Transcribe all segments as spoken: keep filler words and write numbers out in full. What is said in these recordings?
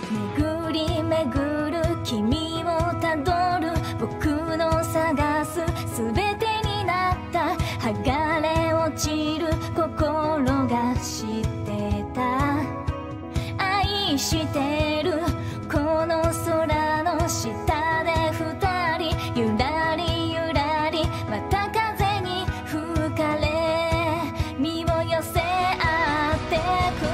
巡り巡る君をたどる僕の探す全てになった剥がれ落ちる心が知ってた愛してるこの空の下で二人ゆらりゆらりまた風に吹かれ身を寄せ合ってく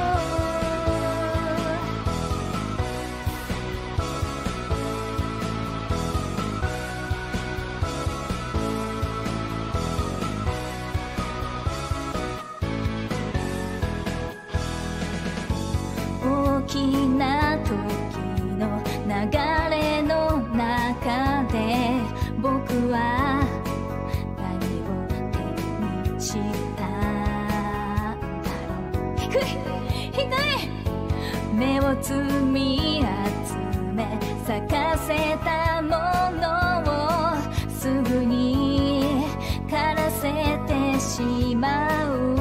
大きな時の流れの中で僕は何を手にしたんだろう。低い低い目をつみ集め咲かせたものをすぐに枯らせてしまう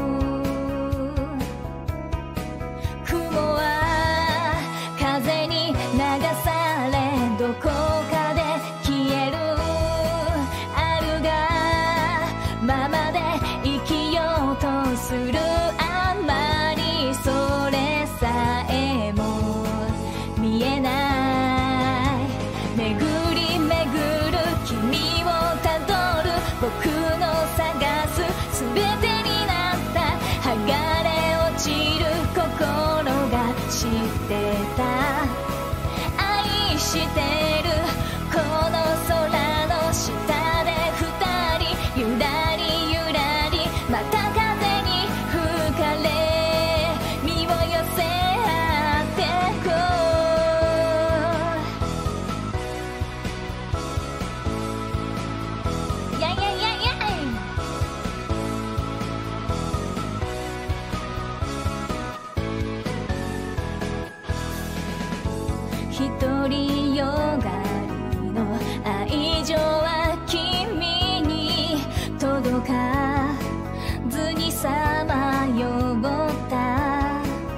どこかで消えるあるがままで生きようとするあまりそれさえも見えない巡り巡る君をたどる僕の探す全てになった剥がれ落ちる心が知ってたしてるこの空の下で二人ゆらりゆらりまた風に吹かれ身を寄せ合ってこうやいやいやいや一人よがりの愛情は君に届かずにさまよった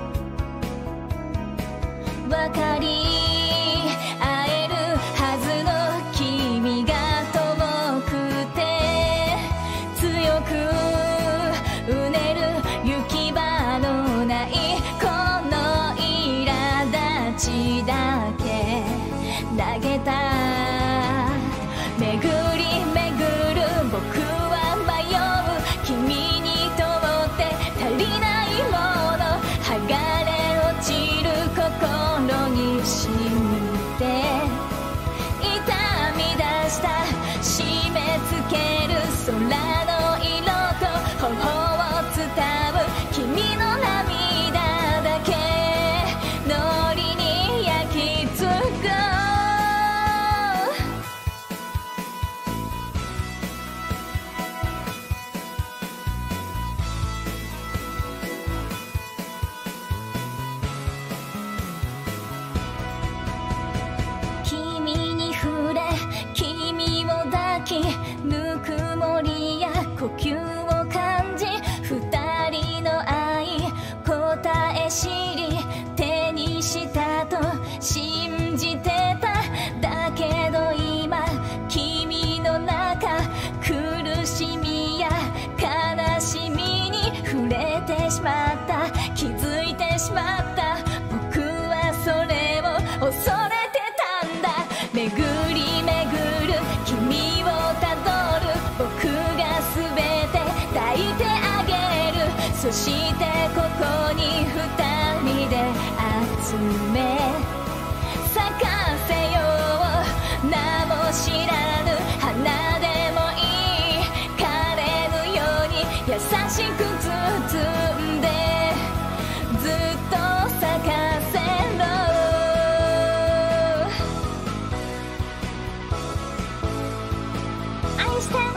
分かり合えるはずの君が遠くて強くうねる行き場のないこの苛立ちだけ投げた巡り巡る僕は迷う君にとって足りないもの剥がれ落ちる心に染みて痛み出した締め付ける空の色と頬を伝う君の涙だけのりに焼き付く君に触れ君を抱きぬくもりや呼吸を感じ二人の愛答え知り手にしたと信じてただけど今君の中苦しみや悲しみに触れてしまった気づいてしまった僕はそれを恐れてたんだ巡り巡る君をたどる僕が全て抱いてあげるそしてここに二人で集め咲かせよう名も知らぬ花でもいい枯れぬように優しく包んでずっと咲かせろ愛して